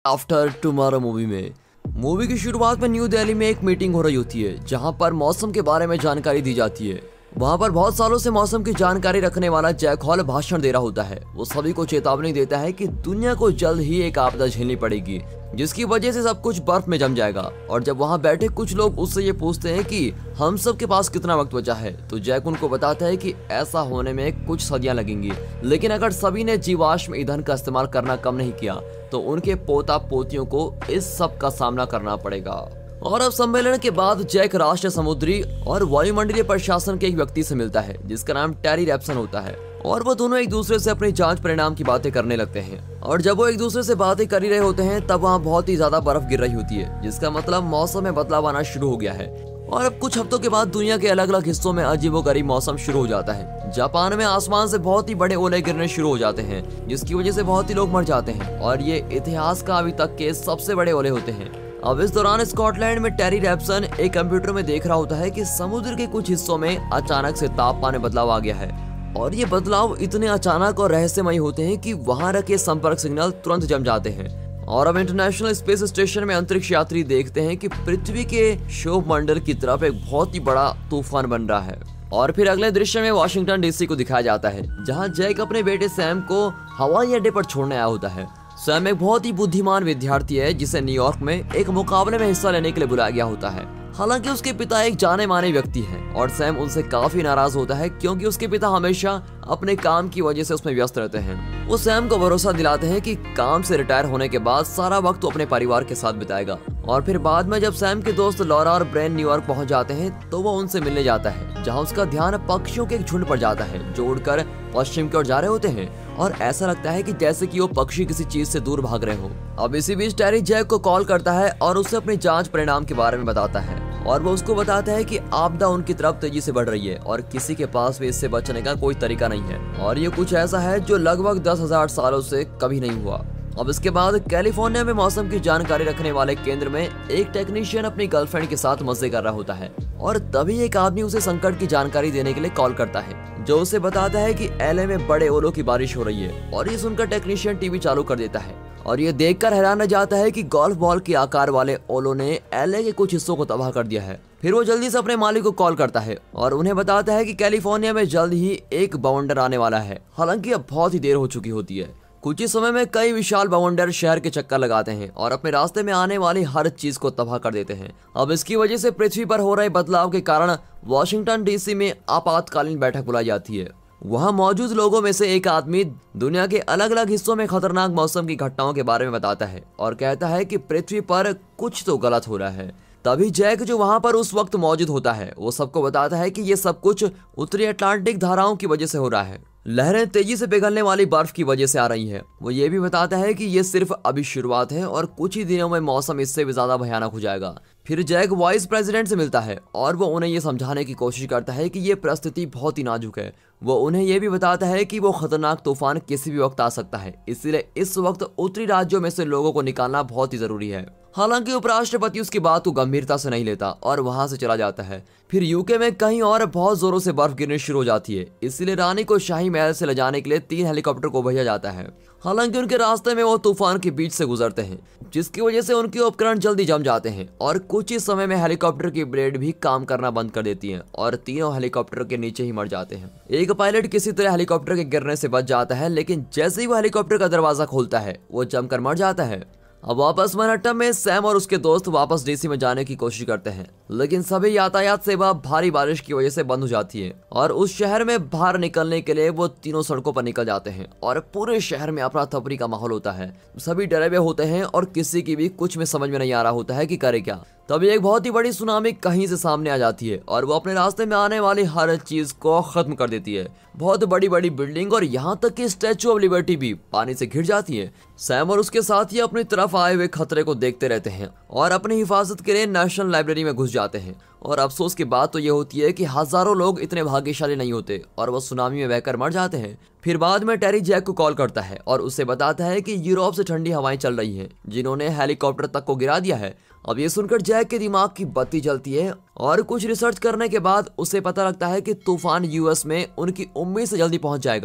After tomorrow movie की शुरुआत में न्यू दिल्ली में एक मीटिंग हो रही होती है जहां पर मौसम के बारे में जानकारी दी जाती है। वहां पर बहुत सालों से मौसम की जानकारी रखने वाला जैक हॉल भाषण दे रहा होता है। वो सभी को चेतावनी देता है कि दुनिया को जल्द ही एक आपदा झेलनी पड़ेगी जिसकी वजह से सब कुछ बर्फ में जम जाएगा। और जब वहां बैठे कुछ लोग उससे ये पूछते हैं कि हम सब के पास कितना वक्त बचा है, तो जैक उनको बताता है कि ऐसा होने में कुछ सदियां लगेंगी, लेकिन अगर सभी ने जीवाश्म ईंधन का इस्तेमाल करना कम नहीं किया तो उनके पोता पोतियों को इस सब का सामना करना पड़ेगा। और अब सम्मेलन के बाद जैक राष्ट्रीय समुद्री और वायुमंडलीय प्रशासन के एक व्यक्ति से मिलता है जिसका नाम टेरी रैप्सन होता है। और वो दोनों एक दूसरे से अपनी जांच परिणाम की बातें करने लगते हैं। और जब वो एक दूसरे से बातें कर ही रहे होते हैं तब वहाँ बहुत ही ज्यादा बर्फ गिर रही होती है, जिसका मतलब मौसम में बदलाव आना शुरू हो गया है। और अब कुछ हफ्तों के बाद दुनिया के अलग अलग हिस्सों में अजीबोगरीब मौसम शुरू हो जाता है। जापान में आसमान से बहुत ही बड़े ओले गिरने शुरू हो जाते हैं जिसकी वजह से बहुत ही लोग मर जाते हैं और ये इतिहास का अभी तक के सबसे बड़े ओले होते हैं। अब इस दौरान स्कॉटलैंड में टेरी रैप्सन एक कंप्यूटर में देख रहा होता है कि समुद्र के कुछ हिस्सों में अचानक से तापमान में बदलाव आ गया है। और ये बदलाव इतने अचानक और रहस्यमयी होते हैं कि वहां रखे संपर्क सिग्नल तुरंत जम जाते हैं। और अब इंटरनेशनल स्पेस स्टेशन में अंतरिक्ष यात्री देखते हैं कि पृथ्वी के क्षोभ मंडल की तरफ एक बहुत ही बड़ा तूफान बन रहा है। और फिर अगले दृश्य में वाशिंगटन डीसी को दिखाया जाता है जहां जैक अपने बेटे सैम को हवाई अड्डे पर छोड़ने आया होता है। सैम एक बहुत ही बुद्धिमान विद्यार्थी है जिसे न्यूयॉर्क में एक मुकाबले में हिस्सा लेने के लिए बुलाया गया होता है। हालांकि उसके पिता एक जाने माने व्यक्ति हैं और सैम उनसे काफी नाराज होता है क्योंकि उसके पिता हमेशा अपने काम की वजह से उसमें व्यस्त रहते हैं। वो सैम को भरोसा दिलाते हैं कि काम से रिटायर होने के बाद सारा वक्त वो अपने परिवार के साथ बिताएगा। और फिर बाद में जब सैम के दोस्त लॉरा और ब्रेन न्यूयॉर्क पहुंच जाते हैं तो वो उनसे मिलने जाता है जहां उसका ध्यान पक्षियों के एक झुंड पर जाता है जो उड़कर पश्चिम की ओर जा रहे होते हैं। और ऐसा लगता है कि जैसे कि वो पक्षी किसी चीज से दूर भाग रहे हो। अब इसी बीच टेरी जैक को कॉल करता है और उसे अपनी जांच परिणाम के बारे में बताता है। और वो उसको बताता है कि आपदा उनकी तरफ तेजी से बढ़ रही है और किसी के पास भी इससे बचने का कोई तरीका नहीं है। और ये कुछ ऐसा है जो लगभग 10,000 सालों से कभी नहीं हुआ। अब इसके बाद कैलिफोर्निया में मौसम की जानकारी रखने वाले केंद्र में एक टेक्नीशियन अपनी गर्लफ्रेंड के साथ मजे कर रहा होता है और तभी एक आदमी उसे संकट की जानकारी देने के लिए कॉल करता है जो उसे बताता है कि एलए में बड़े ओलों की बारिश हो रही है। और ये सुनकर टेक्नीशियन टीवी चालू कर देता है और ये देखकर हैरान रह जाता है कि गोल्फ बॉल के आकार वाले ओलों ने एलए के कुछ हिस्सों को तबाह कर दिया है। फिर वो जल्दी से अपने मालिक को कॉल करता है और उन्हें बताता है कि कैलिफोर्निया में जल्द ही एक बवंडर आने वाला है। हालांकि अब बहुत ही देर हो चुकी होती है। कुछ ही समय में कई विशाल बवंडर शहर के चक्कर लगाते हैं और अपने रास्ते में आने वाली हर चीज को तबाह कर देते हैं। अब इसकी वजह से पृथ्वी पर हो रहे बदलाव के कारण वाशिंगटन डीसी में आपातकालीन बैठक बुलाई जाती है। वहां मौजूद लोगों में से एक आदमी दुनिया के अलग अलग हिस्सों में खतरनाक मौसम की घटनाओं के बारे में बताता है और कहता है कि पृथ्वी पर कुछ तो गलत हो रहा है। तभी जैक जो वहां पर उस वक्त मौजूद होता है वो सबको बताता है कि ये सब कुछ उत्तरी अटलांटिक धाराओं की वजह से हो रहा है। लहरें तेजी से पिघलने वाली बर्फ की वजह से आ रही हैं। वो ये भी बताता है कि ये सिर्फ अभी शुरुआत है और कुछ ही दिनों में मौसम इससे भी ज्यादा भयानक हो जाएगा। फिर जैक वाइस प्रेसिडेंट से मिलता है और वो उन्हें ये समझाने की कोशिश करता है कि ये परिस्थिति बहुत ही नाजुक है। वो उन्हें ये भी बताता है कि वो खतरनाक तूफान किसी भी वक्त आ सकता है, इसलिए इस वक्त उत्तरी राज्यों में से लोगों को निकालना बहुत ही जरूरी है। हालांकि उपराष्ट्रपति उसकी बात को गंभीरता से नहीं लेता और वहां से चला जाता है। फिर यूके में कहीं और बहुत जोरों से बर्फ गिरनी शुरू हो जाती है, इसलिए रानी को शाही महल से ले जाने के लिए 3 हेलीकॉप्टर को भेजा जाता है। हालांकि उनके रास्ते में वो तूफान के बीच से गुजरते हैं जिसकी वजह से उनके उपकरण जल्दी जम जाते हैं और कुछ ही समय में हेलीकॉप्टर की ब्लेड भी काम करना बंद कर देती हैं और तीनों हेलीकॉप्टर के नीचे ही मर जाते हैं। एक पायलट किसी तरह हेलीकॉप्टर के गिरने से बच जाता है, लेकिन जैसे ही वो हेलीकॉप्टर का दरवाजा खोलता है वो जमकर मर जाता है। अब वापस मैनहट्टन में सैम और उसके दोस्त वापस डीसी में जाने की कोशिश करते हैं, लेकिन सभी यातायात सेवा भारी बारिश की वजह से बंद हो जाती है। और उस शहर में बाहर निकलने के लिए वो तीनों सड़कों पर निकल जाते हैं और पूरे शहर में अफरा तफरी का माहौल होता है। सभी डरे हुए होते हैं और किसी की भी कुछ में समझ में नहीं आ रहा होता है कि करे क्या। तभी एक बहुत ही बड़ी सुनामी कहीं से सामने आ जाती है और वो अपने रास्ते में आने वाली हर चीज को खत्म कर देती है। बहुत बड़ी बड़ी बिल्डिंग और यहाँ तक कि स्टैचू ऑफ लिबर्टी भी पानी से घिर जाती है। सैम और उसके साथी अपनी तरफ आए हुए खतरे को देखते रहते हैं और अपनी हिफाजत के लिए नेशनल लाइब्रेरी में घुस जाते हैं। और अफसोस की बात तो ये होती है कि हजारों लोग इतने भाग्यशाली नहीं होते और वो सुनामी में बहकर मर जाते हैं। फिर बाद में टेरी जैक को कॉल करता है और उसे बताता है कि यूरोप से ठंडी हवाएं चल रही हैं जिन्होंने हेलीकॉप्टर तक को गिरा दिया है। अब ये सुनकर जैक के दिमाग की बत्ती जलती है और कुछ रिसर्च करने के बाद उसे पता लगता है कि तूफान यूएस में उनकी उम्मीद से जल्दी पहुंच जाएगा।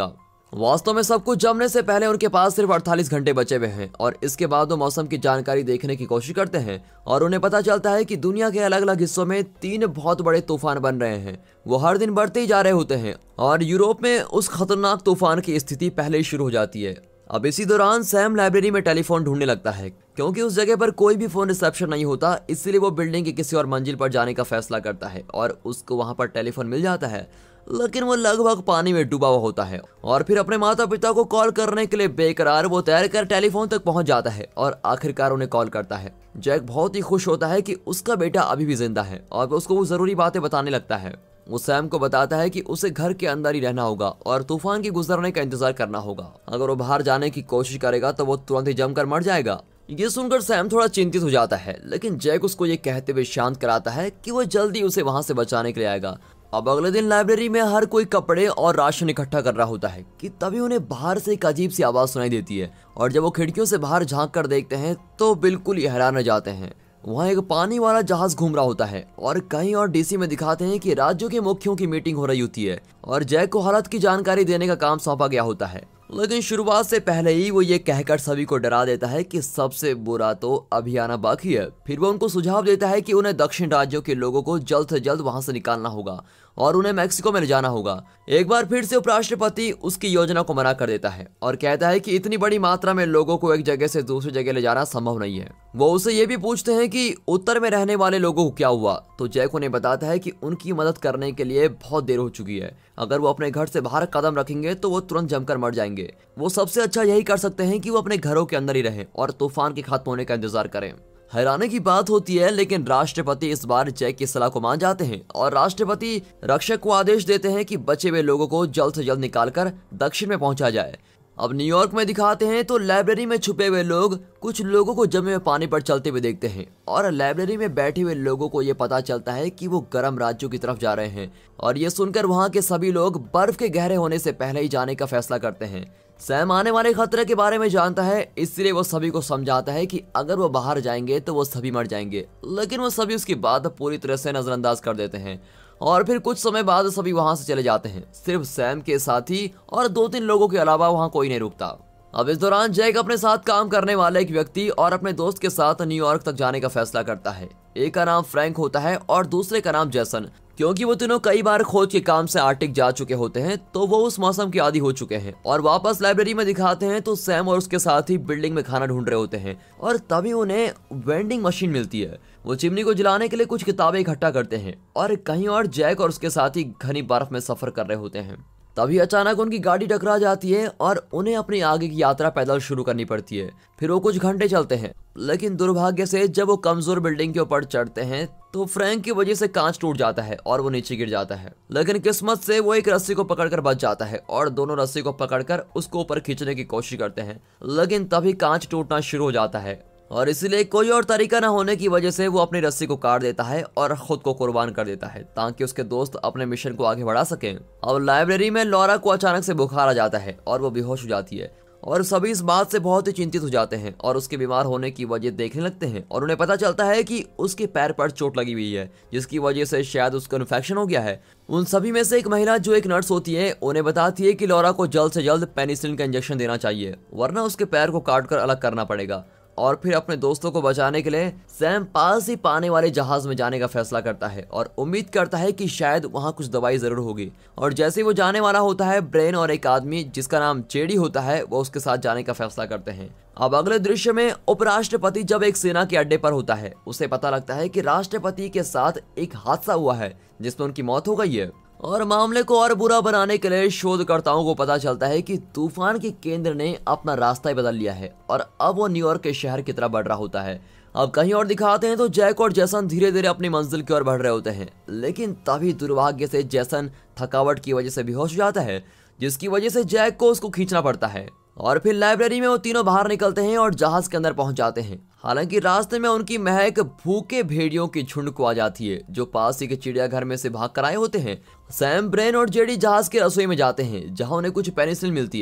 वास्तव में सब कुछ जमने से पहले उनके पास सिर्फ 48 घंटे बचे हुए हैं और इसके बाद वो मौसम की जानकारी देखने की कोशिश करते हैं और उन्हें पता चलता है कि दुनिया के अलग अलग हिस्सों में 3 बहुत बड़े तूफान बन रहे हैं। वो हर दिन बढ़ते ही जा रहे होते हैं और यूरोप में उस खतरनाक तूफान की स्थिति पहले ही शुरू हो जाती है। अब इसी दौरान सैम लाइब्रेरी में टेलीफोन ढूंढने लगता है क्योंकि उस जगह पर कोई भी फोन रिसेप्शन नहीं होता, इसलिए वो बिल्डिंग की किसी और मंजिल पर जाने का फैसला करता है और उसको वहां पर टेलीफोन मिल जाता है, लेकिन वो लगभग पानी में डूबा हुआ होता है। और फिर अपने माता पिता को कॉल करने के लिए बेकरार वो तैरकर टेलीफोन तक पहुंच जाता है और आखिरकार उन्हें कॉल करता है। जैक बहुत ही खुश होता है कि उसका बेटा अभी भी जिंदा है और उसको वो जरूरी बातें बताने लगता है। वो सैम को बताता है कि उसे घर के अंदर ही रहना होगा और तूफान के गुजरने का इंतजार करना होगा। अगर वो बाहर जाने की कोशिश करेगा तो वो तुरंत ही जमकर मर जाएगा। ये सुनकर सैम थोड़ा चिंतित हो जाता है, लेकिन जैक उसको ये कहते हुए शांत कराता है कि वो जल्दी उसे वहां से बचाने के लिए आएगा। अब अगले दिन लाइब्रेरी में हर कोई कपड़े और राशन इकट्ठा कर रहा होता है कि तभी उन्हें बाहर से एक अजीब सी आवाज सुनाई देती है और जब वो खिड़कियों से बाहर झांक कर देखते हैं तो बिल्कुल ही हैरान रह जाते हैं। वहाँ एक पानी वाला जहाज घूम रहा होता है और कहीं और डीसी में दिखाते हैं कि राज्यों के मुखियों की मीटिंग हो रही होती है और जैक को हालत की जानकारी देने का काम सौंपा गया होता है। लेकिन शुरुआत से पहले ही वो ये कहकर सभी को डरा देता है कि सबसे बुरा तो अभी आना बाकी है। फिर वो उनको सुझाव देता है कि उन्हें दक्षिण राज्यों के लोगों को जल्द से जल्द वहां से निकालना होगा और उन्हें मैक्सिको में ले जाना होगा। एक बार फिर से उपराष्ट्रपति उसकी योजना को मना कर देता है और कहता है कि इतनी बड़ी मात्रा में लोगों को एक जगह से दूसरी जगह ले जाना संभव नहीं है। वो उसे ये भी पूछते हैं कि उत्तर में रहने वाले लोगों को क्या हुआ, तो जैक उन्हें बताता है कि उनकी मदद करने के लिए बहुत देर हो चुकी है। अगर वो अपने घर से बाहर कदम रखेंगे तो वो तुरंत जमकर मर जाएंगे। वो सबसे अच्छा यही कर सकते हैं कि वो अपने घरों के अंदर ही रहें और तूफान के खत्म होने का इंतजार करें। हैरानी की बात होती है, लेकिन राष्ट्रपति इस बार जैक की सलाह को मान जाते हैं और राष्ट्रपति रक्षक को आदेश देते हैं कि बचे हुए लोगों को जल्द से जल्द निकालकर दक्षिण में पहुंचा जाए। अब न्यूयॉर्क में दिखाते हैं तो लाइब्रेरी में छुपे हुए लोग कुछ लोगों को जमे हुए पानी पर चलते हुए देखते हैं और लाइब्रेरी में बैठे हुए लोगों को ये पता चलता है कि वो गर्म राज्यों की तरफ जा रहे हैं और ये सुनकर वहां के सभी लोग बर्फ के गहरे होने से पहले ही जाने का फैसला करते हैं। सैम आने वाले खतरे के बारे में जानता है, इसलिए वो सभी को समझाता है कि अगर वो बाहर जाएंगे तो वो सभी मर जाएंगे, लेकिन वो सभी उसकी बात पूरी तरह से नजरअंदाज कर देते हैं और फिर कुछ समय बाद सभी वहां से चले जाते हैं। सिर्फ सैम के साथी और 2-3 लोगों के अलावा वहां कोई नहीं रुकता। अब इस दौरान जैक अपने साथ काम करने वाले एक व्यक्ति और अपने दोस्त के साथ न्यूयॉर्क तक जाने का फैसला करता है। एक का नाम फ्रैंक होता है और दूसरे का नाम जैसन। क्योंकि वो तीनों कई बार खोज के काम से आर्टिक जा चुके होते हैं तो वो उस मौसम के आदी हो चुके हैं और वापस लाइब्रेरी में दिखाते हैं तो सैम और उसके साथी बिल्डिंग में खाना ढूंढ रहे होते हैं और तभी उन्हें वेंडिंग मशीन मिलती है। वो चिमनी को जलाने के लिए कुछ किताबें इकट्ठा करते हैं और कहीं और जैक और उसके साथी घनी बर्फ में सफर कर रहे होते हैं। तभी अचानक उनकी गाड़ी टकरा जाती है और उन्हें अपनी आगे की यात्रा पैदल शुरू करनी पड़ती है। फिर वो कुछ घंटे चलते हैं, लेकिन दुर्भाग्य से जब वो कमजोर बिल्डिंग के ऊपर चढ़ते हैं तो फ्रैंक की वजह से कांच टूट जाता है और वो नीचे गिर जाता है। लेकिन किस्मत से वो एक रस्सी को पकड़कर बच जाता है और दोनों रस्सी को पकड़कर उसको ऊपर खींचने की कोशिश करते हैं, लेकिन तभी कांच टूटना शुरू हो जाता है और इसलिए कोई और तरीका न होने की वजह से वो अपनी रस्सी को काट देता है और खुद को कुर्बान कर देता है ताकि उसके दोस्त अपने मिशन को आगे बढ़ा सकें। अब लाइब्रेरी में लॉरा को अचानक से बुखार आ जाता है और वो बेहोश हो जाती है और सभी इस बात से बहुत ही चिंतित हो जाते हैं और उसके बीमार होने की वजह देखने लगते हैं और उन्हें पता चलता है कि उसके पैर पर चोट लगी हुई है जिसकी वजह से शायद उसको इन्फेक्शन हो गया है। उन सभी में से एक महिला जो एक नर्स होती है उन्हें बताती है कि लॉरा को जल्द से जल्द पेनिसिलिन का इंजेक्शन देना चाहिए वरना उसके पैर को काट कर अलग करना पड़ेगा। और फिर अपने दोस्तों को बचाने के लिए सैम पास ही पाने वाले जहाज में जाने का फैसला करता है और उम्मीद करता है कि शायद वहां कुछ दवाई जरूर होगी। और जैसे वो जाने वाला होता है, ब्रेन और एक आदमी जिसका नाम चेडी होता है वो उसके साथ जाने का फैसला करते हैं। अब अगले दृश्य में उपराष्ट्रपति जब एक सेना के अड्डे पर होता है उसे पता लगता है कि राष्ट्रपति के साथ एक हादसा हुआ है जिसमें उनकी मौत हो गई है और मामले को और बुरा बनाने के लिए शोधकर्ताओं को पता चलता है कि तूफान के केंद्र ने अपना रास्ता ही बदल लिया है और अब वो न्यूयॉर्क के शहर की तरफ बढ़ रहा होता है। अब कहीं और दिखाते हैं तो जैक और जैसन धीरे धीरे अपनी मंजिल की ओर बढ़ रहे होते हैं, लेकिन तभी दुर्भाग्य से जैसन थकावट की वजह से बेहोश हो जाता है जिसकी वजह से जैक को उसको खींचना पड़ता है। और फिर लाइब्रेरी में वो तीनों बाहर निकलते हैं और जहाज के अंदर पहुंच जाते हैं। हालांकि रास्ते में उनकी महक भूखे भेड़ियों की झुंड को आ जाती है जो पास ही के चिड़ियाघर में से भाग कर आए होते हैं। सैम, ब्रेन और जेडी जहाज के रसोई में जाते हैं जहां उन्हें कुछ पेनिसिलिन मिलती है।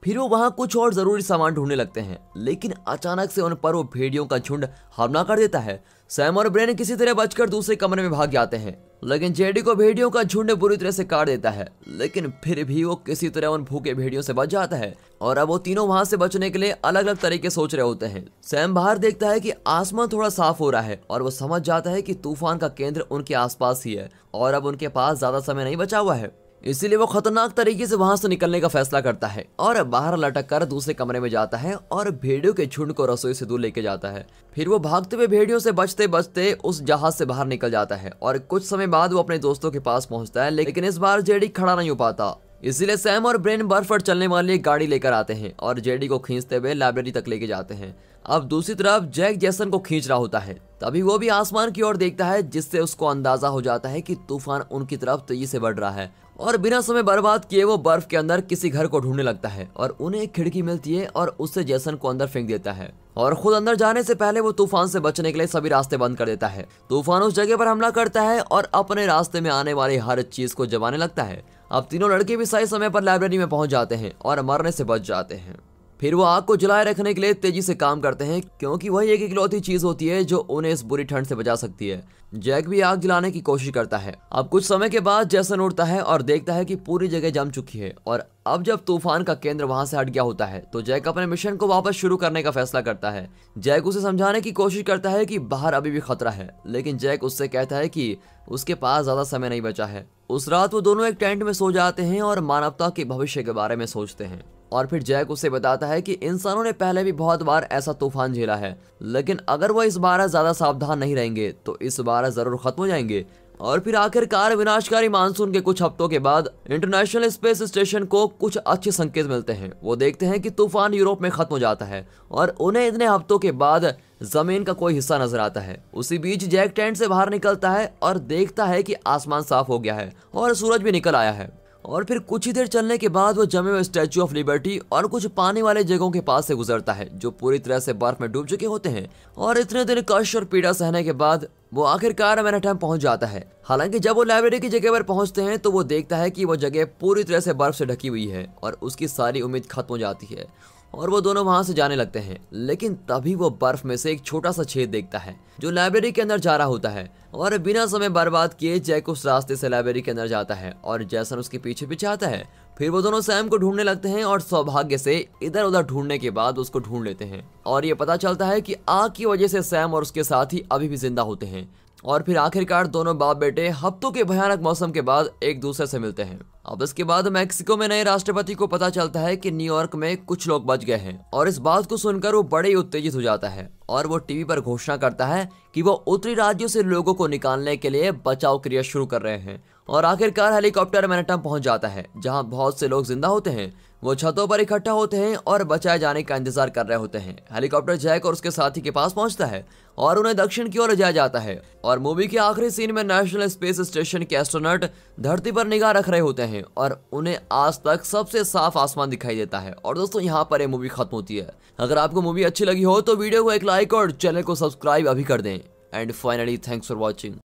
फिर वो वहाँ कुछ और जरूरी सामान ढूंढने लगते हैं, लेकिन अचानक से उन पर वो भेड़ियों का झुंड हमला कर देता है। सैम और ब्रेन किसी तरह बचकर दूसरे कमरे में भाग जाते हैं, लेकिन जेडी को भेड़ियों का झुंड बुरी तरह से काट देता है। लेकिन फिर भी वो किसी तरह उन भूखे भेड़ियों से बच जाता है और अब वो तीनों वहां से बचने के लिए अलग अलग तरीके सोच रहे होते हैं। सैम बाहर देखता है कि आसमान थोड़ा साफ हो रहा है और वो समझ जाता है कि तूफान का केंद्र उनके आसपास ही है और अब उनके पास ज्यादा समय नहीं बचा हुआ है। इसीलिए वो खतरनाक तरीके से वहां से निकलने का फैसला करता है और बाहर लटक कर दूसरे कमरे में जाता है और भेड़ियों के झुंड को रसोई से दूर लेके जाता है। फिर वो भागते हुए भेड़ियों से बचते बचते उस जहाज से बाहर निकल जाता है और कुछ समय बाद वो अपने दोस्तों के पास पहुंचता है, लेकिन इस बार जेडी खड़ा नहीं हो पाता। इसीलिए सैम और ब्रेन बर्फ पर चलने वाली गाड़ी लेकर आते हैं और जेडी को खींचते हुए लाइब्रेरी तक लेके जाते हैं। अब दूसरी तरफ जैक जैसन को खींच रहा होता है। तभी वो भी आसमान की ओर देखता है, जिससे उसको अंदाजा हो जाता है कि तूफान उनकी तरफ तेजी से बढ़ रहा है और बिना समय बर्बाद किए वो बर्फ के अंदर किसी घर को ढूंढने लगता है और उन्हें एक खिड़की मिलती है और उससे जैसन को अंदर फेंक देता है और खुद अंदर जाने से पहले वो तूफान से बचने के लिए सभी रास्ते बंद कर देता है। तूफान उस जगह पर हमला करता है और अपने रास्ते में आने वाली हर चीज को जमाने लगता है। अब तीनों लड़के भी सही समय पर लाइब्रेरी में पहुंच जाते हैं और मरने से बच जाते हैं। फिर वो आग को जलाए रखने के लिए तेजी से काम करते हैं, क्योंकि वही एक इकलौती चीज होती है जो उन्हें इस बुरी ठंड से बचा सकती है। जैक भी आग जलाने की कोशिश करता है। अब कुछ समय के बाद जैसन उठता है और देखता है कि पूरी जगह जम चुकी है और अब जब तूफान का केंद्र वहां से हट गया होता है तो जैक अपने मिशन को वापस शुरू करने का फैसला करता है। जैक उसे समझाने की कोशिश करता है कि बाहर अभी भी खतरा है, लेकिन जैक उससे कहता है कि उसके पास ज्यादा समय नहीं बचा है। उस रात वो दोनों एक टेंट में सो जाते हैं और मानवता के भविष्य के बारे में सोचते हैं और फिर जैक उसे बताता है कि इंसानों ने पहले भी बहुत बार ऐसा तूफान झेला है, लेकिन अगर वो इस बार ज्यादा सावधान नहीं रहेंगे तो इस बार जरूर खत्म हो जाएंगे। और फिर आखिरकार विनाशकारी मानसून के कुछ हफ्तों के बाद इंटरनेशनल स्पेस स्टेशन को कुछ अच्छे संकेत मिलते हैं। वो देखते हैं कि तूफान यूरोप में खत्म हो जाता है और उन्हें इतने हफ्तों के बाद जमीन का कोई हिस्सा नजर आता है। उसी बीच जैक टेंट से बाहर निकलता है और देखता है कि आसमान साफ हो गया है और सूरज भी निकल आया है। और फिर कुछ ही देर चलने के बाद वो जमे हुए स्टैच्यू ऑफ लिबर्टी और कुछ पानी वाले जगहों के पास से गुजरता है जो पूरी तरह से बर्फ में डूब चुके होते हैं। और इतने दिन कष्ट और पीड़ा सहने के बाद वो आखिरकार मैनहट्टन पहुंच जाता है। हालांकि जब वो लाइब्रेरी की जगह पर पहुंचते हैं तो वो देखता है कि वो जगह पूरी तरह से बर्फ से ढकी हुई है और उसकी सारी उम्मीद खत्म हो जाती है और वो दोनों वहां से जाने लगते हैं। लेकिन तभी वो बर्फ में से एक छोटा सा छेद देखता है जो लाइब्रेरी के अंदर जा रहा होता है और बिना समय बर्बाद किए जैक उस रास्ते से लाइब्रेरी के अंदर जाता है और जैसन उसके पीछे पीछे आता है। फिर वो दोनों सैम को ढूंढने लगते हैं और सौभाग्य से इधर उधर ढूंढने के बाद उसको ढूंढ लेते हैं और ये पता चलता है कि आग की वजह से सैम और उसके साथी अभी भी जिंदा होते हैं। और फिर आखिरकार दोनों बाप बेटे हफ्तों के भयानक मौसम के बाद एक दूसरे से मिलते हैं। अब इसके बाद मैक्सिको में नए राष्ट्रपति को पता चलता है कि न्यूयॉर्क में कुछ लोग बच गए हैं और इस बात को सुनकर वो बड़े ही उत्तेजित हो जाता है और वो टीवी पर घोषणा करता है कि वो उत्तरी राज्यों से लोगों को निकालने के लिए बचाव क्रिया शुरू कर रहे हैं। और आखिरकार हेलीकॉप्टर मैनहट्टन पहुंच जाता है जहां बहुत से लोग जिंदा होते हैं। वो छतों पर इकट्ठा होते हैं और बचाए जाने का इंतजार कर रहे होते हैं। हेलीकॉप्टर जैक और उसके साथी के पास पहुंचता है और उन्हें दक्षिण की ओर ले जाया जाता है और मूवी के आखिरी सीन में नेशनल स्पेस स्टेशन के एस्ट्रोनॉट धरती पर निगाह रख रहे होते हैं और उन्हें आज तक सबसे साफ आसमान दिखाई देता है। और दोस्तों यहाँ पर ये मूवी खत्म होती है। अगर आपको मूवी अच्छी लगी हो तो वीडियो को एक लाइक और चैनल को सब्सक्राइब अभी कर दें। And finally thanks for watching.